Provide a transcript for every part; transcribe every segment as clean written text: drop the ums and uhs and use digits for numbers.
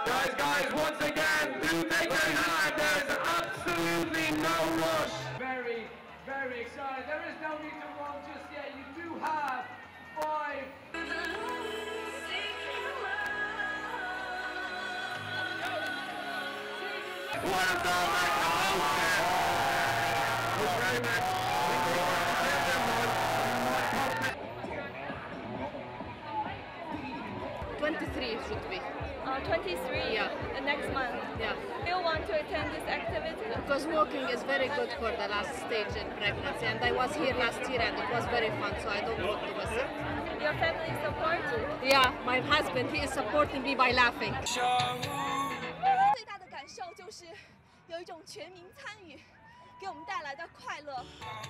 Guys, once again, do take your time. There's absolutely no rush. Very, very excited. There is no need to run just yet. You do have 5. What a goal, man. Should be. 23? Yeah. The next month? Yeah. Do you want to attend this activity? Because walking is very good for the last stage in pregnancy, and I was here last year and it was very fun, so I don't want to miss it. Your family support you? Yeah, my husband, he is supporting me by laughing. 最大的感受就是有一种全民参与给我们带来的快乐。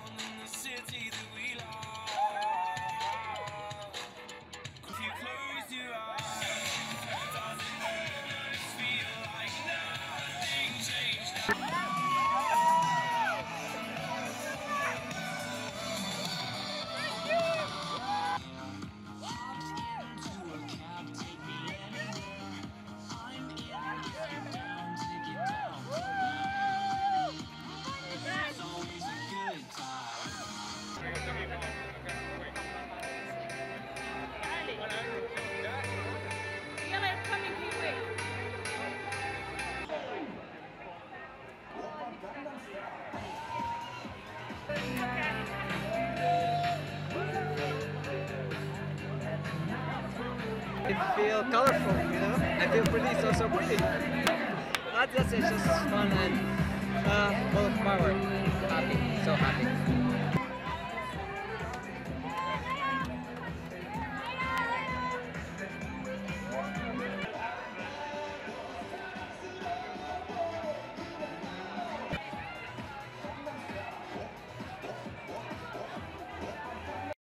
I feel colorful, you know? I feel pretty, so pretty. That's it, it's just fun and full of power. Happy, so happy.